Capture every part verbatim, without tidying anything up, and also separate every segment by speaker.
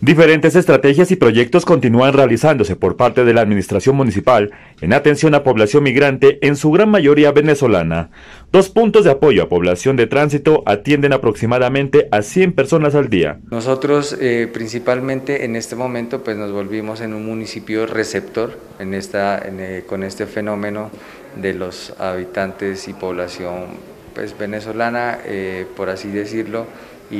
Speaker 1: Diferentes estrategias y proyectos continúan realizándose por parte de la Administración Municipal en atención a población migrante, en su gran mayoría venezolana. Dos puntos de apoyo a población de tránsito atienden aproximadamente a cien personas al día.
Speaker 2: Nosotros eh, principalmente en este momento pues nos volvimos en un municipio receptor en esta, en, eh, con este fenómeno de los habitantes y población pues venezolana, eh, por así decirlo,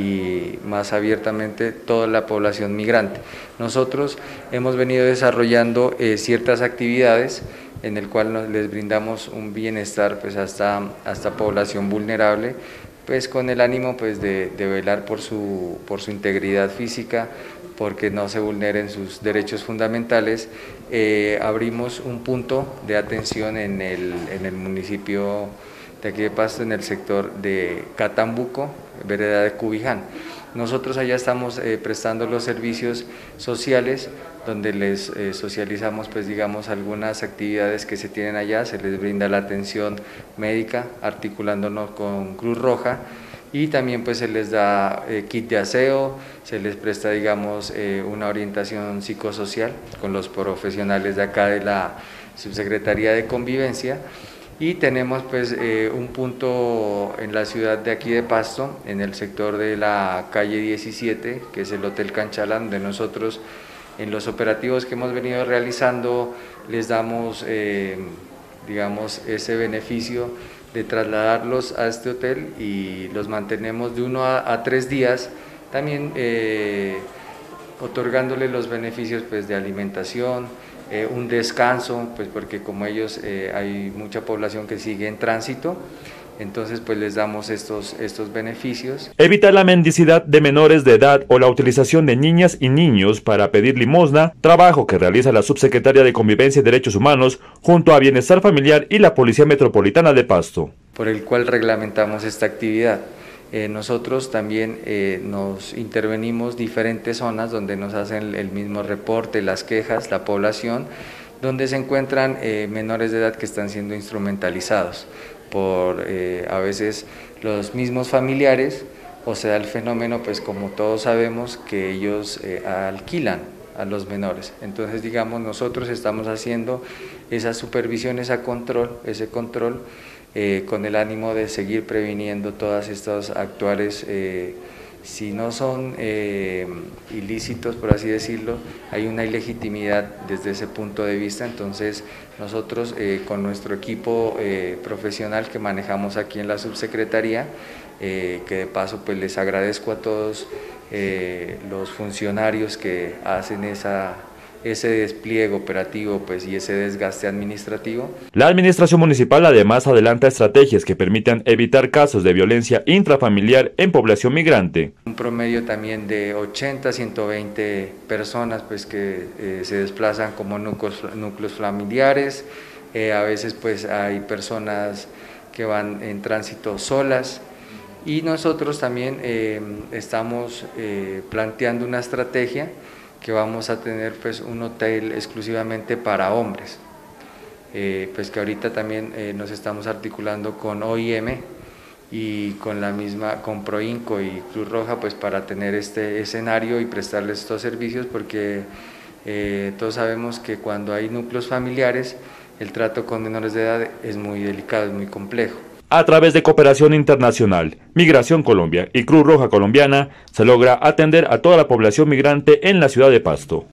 Speaker 2: y más abiertamente toda la población migrante. Nosotros hemos venido desarrollando eh, ciertas actividades en el cual nos, les brindamos un bienestar pues hasta, hasta población vulnerable, pues con el ánimo pues de, de velar por su, por su integridad física, porque no se vulneren sus derechos fundamentales. Eh, abrimos un punto de atención en el, en el municipio de aquí de Pasto, en el sector de Catambuco, vereda de Cubiján. Nosotros allá estamos eh, prestando los servicios sociales, donde les eh, socializamos pues digamos algunas actividades que se tienen allá, se les brinda la atención médica, articulándonos con Cruz Roja, y también pues se les da eh, kit de aseo, se les presta digamos eh, una orientación psicosocial con los profesionales de acá de la Subsecretaría de Convivencia. Y tenemos pues eh, un punto en la ciudad de aquí de Pasto, en el sector de la calle diecisiete, que es el Hotel Canchalán, donde nosotros en los operativos que hemos venido realizando les damos eh, digamos ese beneficio de trasladarlos a este hotel y los mantenemos de uno a, a tres días, también eh, otorgándole los beneficios pues de alimentación, Eh, un descanso, pues porque como ellos eh, hay mucha población que sigue en tránsito, entonces pues les damos estos, estos beneficios.
Speaker 1: Evitar la mendicidad de menores de edad o la utilización de niñas y niños para pedir limosna, trabajo que realiza la Subsecretaría de Convivencia y Derechos Humanos junto a Bienestar Familiar y la Policía Metropolitana de Pasto.
Speaker 2: Por el cual reglamentamos esta actividad. Eh, nosotros también eh, nos intervenimos diferentes zonas donde nos hacen el mismo reporte, las quejas, la población, donde se encuentran eh, menores de edad que están siendo instrumentalizados por eh, a veces los mismos familiares, o sea el fenómeno pues como todos sabemos que ellos eh, alquilan a los menores. Entonces digamos nosotros estamos haciendo esa supervisión, esa control, ese control Eh, con el ánimo de seguir previniendo todas estas actuales, eh, si no son eh, ilícitos, por así decirlo, hay una ilegitimidad desde ese punto de vista. Entonces nosotros eh, con nuestro equipo eh, profesional que manejamos aquí en la subsecretaría, eh, que de paso pues les agradezco a todos eh, los funcionarios que hacen esa ese despliegue operativo pues, y ese desgaste administrativo.
Speaker 1: La Administración Municipal además adelanta estrategias que permitan evitar casos de violencia intrafamiliar en población migrante.
Speaker 2: Un promedio también de ochenta a ciento veinte personas pues, que eh, se desplazan como núcleos, núcleos familiares, eh, a veces pues, hay personas que van en tránsito solas, y nosotros también eh, estamos eh, planteando una estrategia que vamos a tener pues un hotel exclusivamente para hombres, eh, pues que ahorita también eh, nos estamos articulando con O I M y con la misma, con Proinco y Cruz Roja pues para tener este escenario y prestarles estos servicios, porque eh, todos sabemos que cuando hay núcleos familiares el trato con menores de edad es muy delicado, es muy complejo.
Speaker 1: A través de cooperación internacional, Migración Colombia y Cruz Roja Colombiana, se logra atender a toda la población migrante en la ciudad de Pasto.